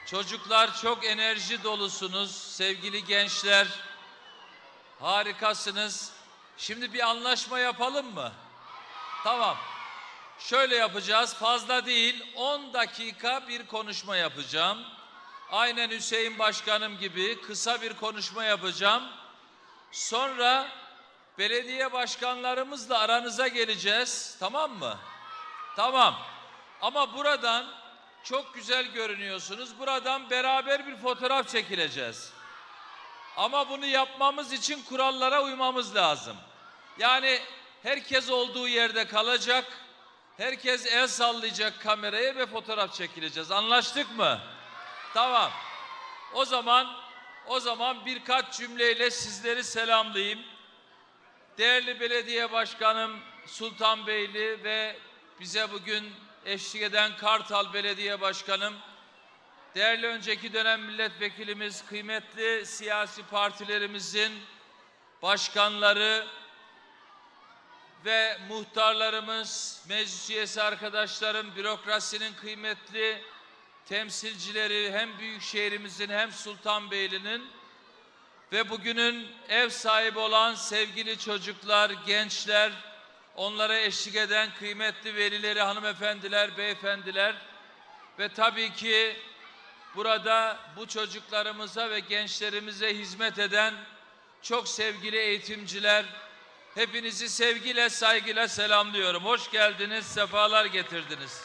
Çocuklar çok enerji dolusunuz. Sevgili gençler, harikasınız. Şimdi bir anlaşma yapalım mı? Tamam. Şöyle yapacağız. Fazla değil, 10 dakika bir konuşma yapacağım. Aynen Hüseyin Başkanım gibi kısa bir konuşma yapacağım. Sonra belediye başkanlarımızla aranıza geleceğiz. Tamam mı? Tamam. Ama buradan çok güzel görünüyorsunuz. Buradan beraber bir fotoğraf çekileceğiz. Ama bunu yapmamız için kurallara uymamız lazım. Yani herkes olduğu yerde kalacak. Herkes el sallayacak kameraya ve fotoğraf çekileceğiz. Anlaştık mı? Tamam. O zaman birkaç cümleyle sizleri selamlayayım. Değerli belediye başkanım Sultanbeyli ve bize bugün eşlik eden Kartal Belediye Başkanım, değerli önceki dönem milletvekilimiz, kıymetli siyasi partilerimizin başkanları ve muhtarlarımız, meclis üyesi arkadaşlarım, bürokrasinin kıymetli temsilcileri hem Büyükşehirimizin hem Sultanbeyli'nin ve bugünün ev sahibi olan sevgili çocuklar, gençler, onlara eşlik eden kıymetli velileri, hanımefendiler, beyefendiler ve tabii ki burada bu çocuklarımıza ve gençlerimize hizmet eden çok sevgili eğitimciler, hepinizi sevgiyle, saygıyla selamlıyorum. Hoş geldiniz, sefalar getirdiniz.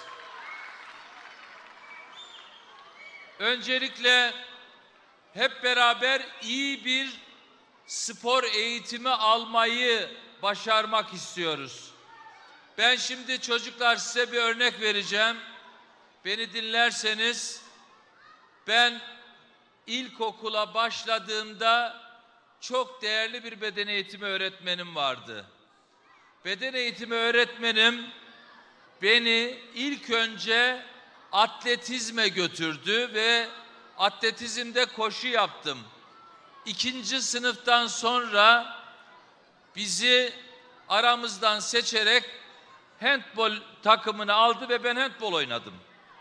Öncelikle hep beraber iyi bir spor eğitimi almayı başarmak istiyoruz. Ben şimdi çocuklar size bir örnek vereceğim. Beni dinlerseniz, ben ilkokula başladığımda çok değerli bir beden eğitimi öğretmenim vardı. Beden eğitimi öğretmenim beni ilk önce atletizme götürdü ve atletizmde koşu yaptım. 2. sınıftan sonra bizi aramızdan seçerek handbol takımını aldı ve ben handbol oynadım.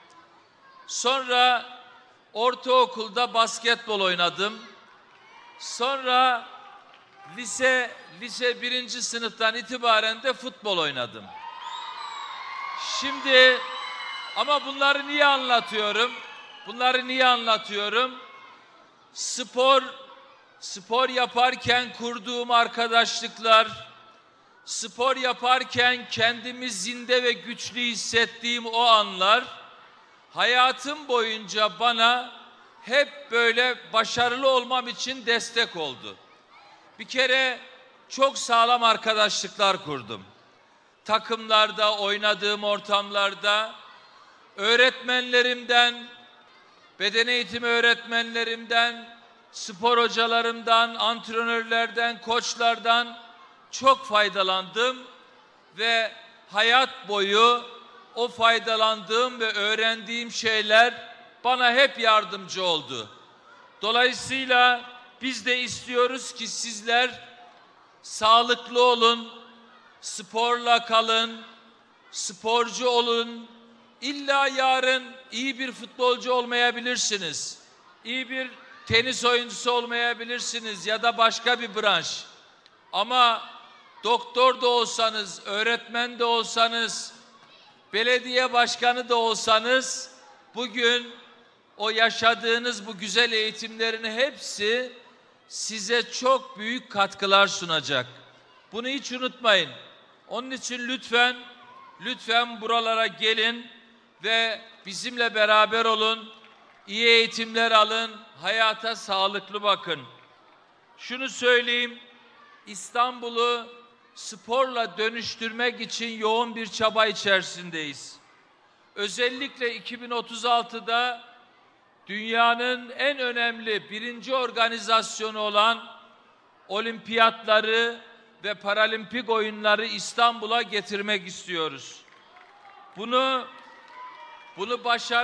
Sonra ortaokulda basketbol oynadım. Sonra lise 1. sınıftan itibaren de futbol oynadım. Şimdi ama bunları niye anlatıyorum? Spor yaparken kurduğum arkadaşlıklar, spor yaparken kendimi zinde ve güçlü hissettiğim o anlar, hayatım boyunca bana hep böyle başarılı olmam için destek oldu. Bir kere çok sağlam arkadaşlıklar kurdum. Takımlarda, oynadığım ortamlarda, öğretmenlerimden, beden eğitimi öğretmenlerimden, spor hocalarımdan, antrenörlerden, koçlardan çok faydalandım ve hayat boyu o faydalandığım ve öğrendiğim şeyler bana hep yardımcı oldu. Dolayısıyla biz de istiyoruz ki sizler sağlıklı olun, sporla kalın, sporcu olun. İlla yarın iyi bir futbolcu olmayabilirsiniz. İyi bir tenis oyuncusu olmayabilirsiniz ya da başka bir branş. Ama doktor da olsanız, öğretmen de olsanız, belediye başkanı da olsanız, bugün o yaşadığınız bu güzel eğitimlerin hepsi size çok büyük katkılar sunacak. Bunu hiç unutmayın. Onun için lütfen buralara gelin ve bizimle beraber olun. İyi eğitimler alın, hayata sağlıklı bakın. Şunu söyleyeyim, İstanbul'u sporla dönüştürmek için yoğun bir çaba içerisindeyiz. Özellikle 2036'da dünyanın en önemli 1. organizasyonu olan olimpiyatları ve paralimpik oyunları İstanbul'a getirmek istiyoruz. Bunu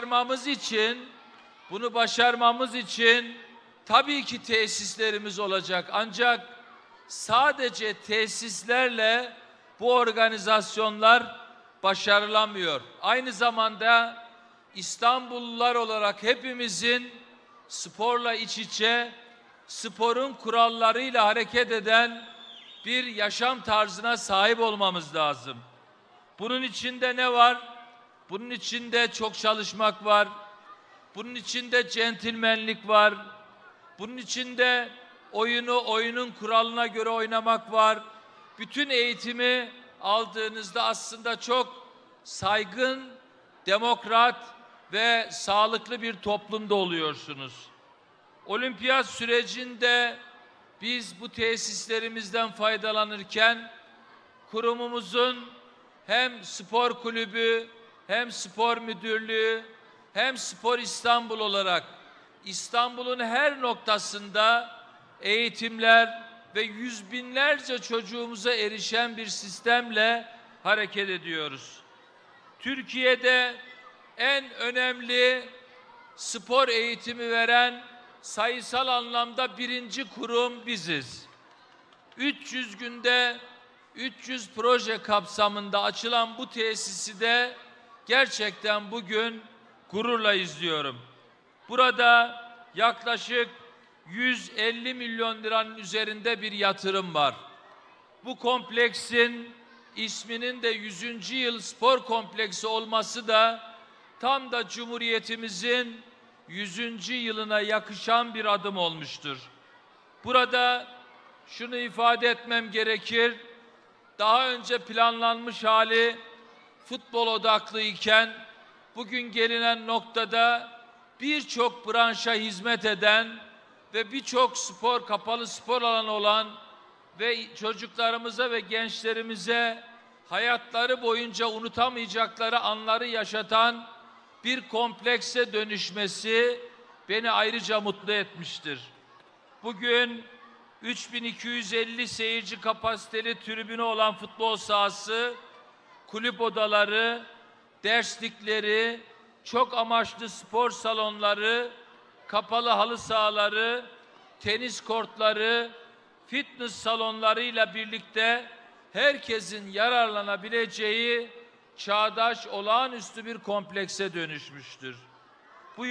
başarmamız için tabii ki tesislerimiz olacak. Ancak sadece tesislerle bu organizasyonlar başarılamıyor. Aynı zamanda İstanbullular olarak hepimizin sporla iç içe, sporun kurallarıyla hareket eden bir yaşam tarzına sahip olmamız lazım. Bunun içinde ne var? Bunun içinde çok çalışmak var. Bunun içinde centilmenlik var. Bunun içinde oyunun kuralına göre oynamak var. Bütün eğitimi aldığınızda aslında çok saygın, demokrat ve sağlıklı bir toplumda oluyorsunuz. Olimpiyat sürecinde biz bu tesislerimizden faydalanırken kurumumuzun hem spor kulübü, hem spor müdürlüğü, hem Spor İstanbul olarak İstanbul'un her noktasında eğitimler ve yüz binlerce çocuğumuza erişen bir sistemle hareket ediyoruz. Türkiye'de en önemli spor eğitimi veren sayısal anlamda birinci kurum biziz. 300 günde 300 proje kapsamında açılan bu tesisi de gerçekten bugün gururla izliyorum. Burada yaklaşık 150 milyon liranın üzerinde bir yatırım var. Bu kompleksin isminin de 100. yıl spor kompleksi olması da tam da Cumhuriyetimizin 100. yılına yakışan bir adım olmuştur. Burada şunu ifade etmem gerekir. Daha önce planlanmış hali futbol odaklı iken bugün gelinen noktada birçok branşa hizmet eden ve birçok kapalı spor alanı olan ve çocuklarımıza ve gençlerimize hayatları boyunca unutamayacakları anları yaşatan bir komplekse dönüşmesi beni ayrıca mutlu etmiştir. Bugün 3250 seyirci kapasiteli tribünü olan futbol sahası, kulüp odaları, derslikleri, çok amaçlı spor salonları, kapalı halı sahaları, tenis kortları, fitness salonlarıyla birlikte herkesin yararlanabileceği çağdaş, olağanüstü bir komplekse dönüşmüştür. Bu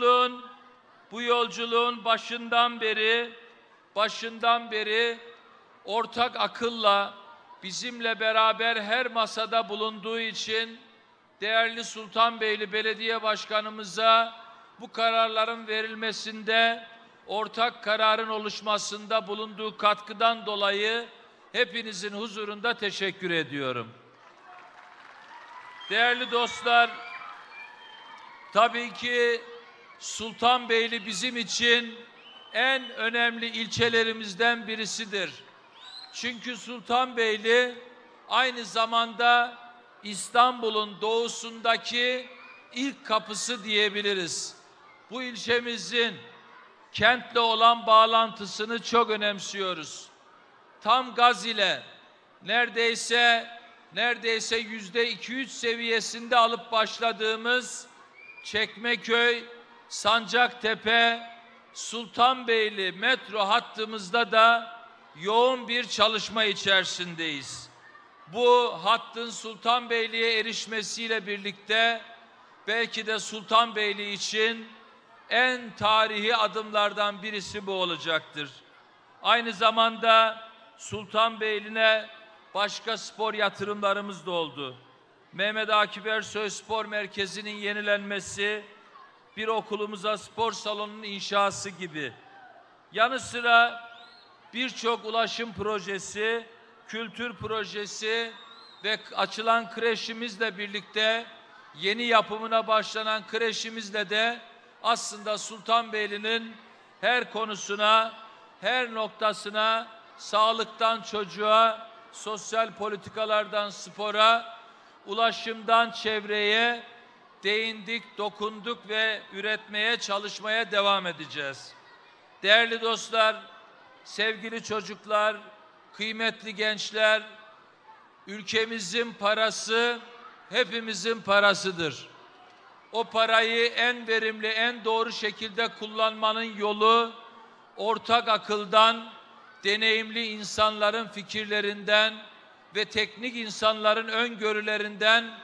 yolculuğun başından beri ortak akılla bizimle beraber her masada bulunduğu için değerli Sultanbeyli Belediye Başkanımıza bu kararların verilmesinde, ortak kararın oluşmasında bulunduğu katkıdan dolayı hepinizin huzurunda teşekkür ediyorum. Değerli dostlar, tabii ki Sultanbeyli bizim için en önemli ilçelerimizden birisidir. Çünkü Sultanbeyli aynı zamanda İstanbul'un doğusundaki ilk kapısı diyebiliriz. Bu ilçemizin kentle olan bağlantısını çok önemsiyoruz. Tam gaz ile neredeyse %2-3 seviyesinde alıp başladığımız Çekmeköy, Sancaktepe, Sultanbeyli metro hattımızda da yoğun bir çalışma içerisindeyiz. Bu hattın Sultanbeyli'ye erişmesiyle birlikte belki de Sultanbeyli için en tarihi adımlardan birisi bu olacaktır. Aynı zamanda Sultanbeyli'ne başka spor yatırımlarımız da oldu. Mehmet Akif Ersoy Spor Merkezi'nin yenilenmesi, bir okulumuza spor salonunun inşası gibi. Yanı sıra birçok ulaşım projesi, kültür projesi ve açılan kreşimizle birlikte yeni yapımına başlanan kreşimizle de aslında Sultanbeyli'nin her konusuna, her noktasına, sağlıktan çocuğa, sosyal politikalardan spora, ulaşımdan çevreye değindik, dokunduk ve üretmeye, çalışmaya devam edeceğiz. Değerli dostlar, sevgili çocuklar, kıymetli gençler, ülkemizin parası hepimizin parasıdır. O parayı en verimli, en doğru şekilde kullanmanın yolu ortak akıldan, deneyimli insanların fikirlerinden ve teknik insanların öngörülerinden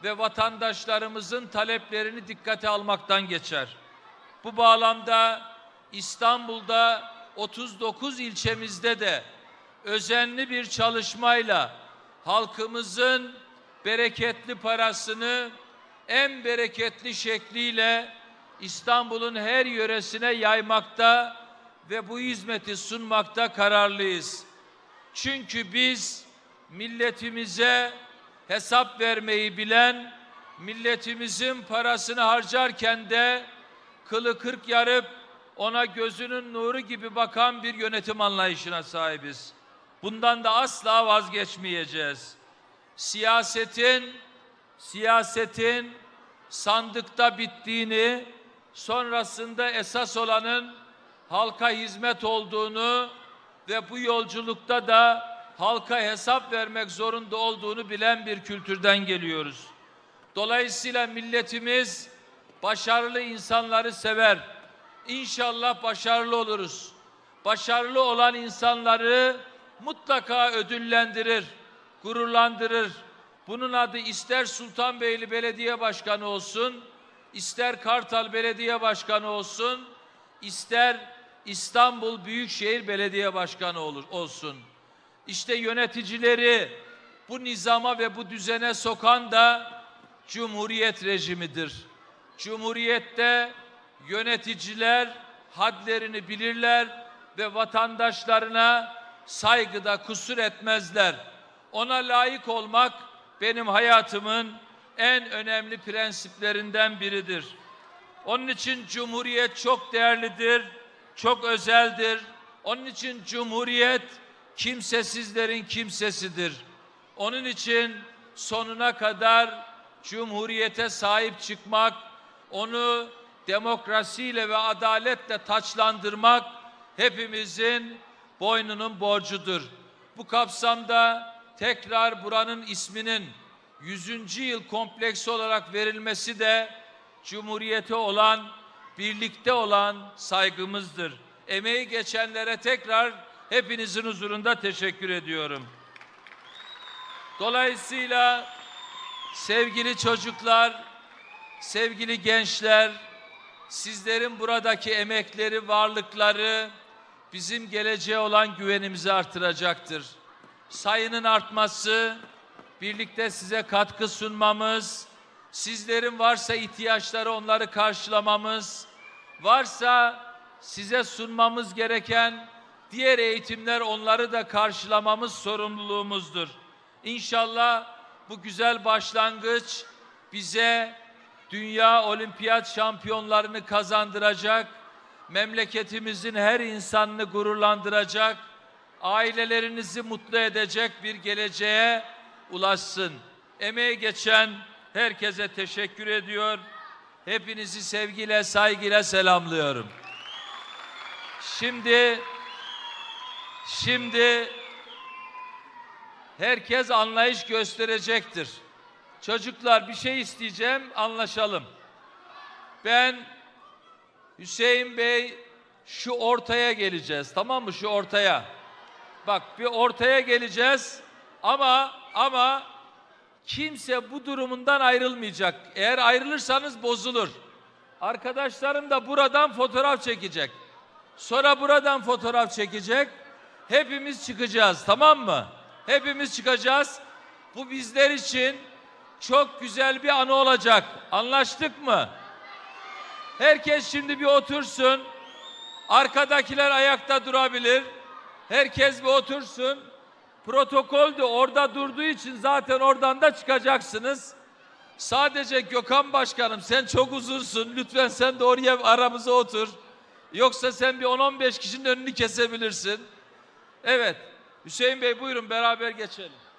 ve vatandaşlarımızın taleplerini dikkate almaktan geçer. Bu bağlamda İstanbul'da 39 ilçemizde de özenli bir çalışmayla halkımızın bereketli parasını en bereketli şekliyle İstanbul'un her yöresine yaymakta ve bu hizmeti sunmakta kararlıyız. Çünkü biz milletimize hesap vermeyi bilen, milletimizin parasını harcarken de kılı kırk yarıp ona gözünün nuru gibi bakan bir yönetim anlayışına sahibiz. Bundan da asla vazgeçmeyeceğiz. Siyasetin sandıkta bittiğini, sonrasında esas olanın halka hizmet olduğunu ve bu yolculukta da halka hesap vermek zorunda olduğunu bilen bir kültürden geliyoruz. Dolayısıyla milletimiz başarılı insanları sever. İnşallah başarılı oluruz. Başarılı olan insanları mutlaka ödüllendirir, gururlandırır. Bunun adı ister Sultanbeyli Belediye Başkanı olsun, ister Kartal Belediye Başkanı olsun, ister İstanbul Büyükşehir Belediye Başkanı olsun. İşte yöneticileri bu nizama ve bu düzene sokan da Cumhuriyet rejimidir. Cumhuriyette yöneticiler hadlerini bilirler ve vatandaşlarına saygıda kusur etmezler. Ona layık olmak benim hayatımın en önemli prensiplerinden biridir. Onun için Cumhuriyet çok değerlidir, çok özeldir. Onun için Cumhuriyet kimsesizlerin kimsesidir. Onun için sonuna kadar Cumhuriyete sahip çıkmak, onu demokrasiyle ve adaletle taçlandırmak hepimizin boynunun borcudur. Bu kapsamda tekrar buranın isminin 100. yıl kompleksi olarak verilmesi de Cumhuriyete olan, birlikte olan saygımızdır. Emeği geçenlere tekrar hepinizin huzurunda teşekkür ediyorum. Dolayısıyla sevgili çocuklar, sevgili gençler, sizlerin buradaki emekleri, varlıkları bizim geleceğe olan güvenimizi artıracaktır. Sayının artması, birlikte size katkı sunmamız, sizlerin varsa ihtiyaçları onları karşılamamız, varsa size sunmamız gereken diğer eğitimler onları da karşılamamız sorumluluğumuzdur. İnşallah bu güzel başlangıç bize dünya olimpiyat şampiyonlarını kazandıracak, memleketimizin her insanını gururlandıracak, ailelerinizi mutlu edecek bir geleceğe ulaşsın. Emeği geçen herkese teşekkür ediyor. Hepinizi sevgiyle, saygıyla selamlıyorum. Şimdi herkes anlayış gösterecektir. Çocuklar bir şey isteyeceğim, anlaşalım. Ben, Hüseyin Bey, şu ortaya geleceğiz, tamam mı? Şu ortaya. Bak, bir ortaya geleceğiz ama kimse bu durumundan ayrılmayacak. Eğer ayrılırsanız bozulur. Arkadaşlarım da buradan fotoğraf çekecek. Sonra buradan fotoğraf çekecek. Hepimiz çıkacağız, tamam mı? Hepimiz çıkacağız. Bu bizler için çok güzel bir anı olacak. Anlaştık mı? Herkes şimdi bir otursun. Arkadakiler ayakta durabilir. Herkes bir otursun. Protokol de orada durduğu için zaten oradan da çıkacaksınız. Sadece Gökhan Başkanım, sen çok uzunsun. Lütfen sen de oraya aramıza otur. Yoksa sen bir 10-15 kişinin önünü kesebilirsin. Evet. Hüseyin Bey buyurun beraber geçelim.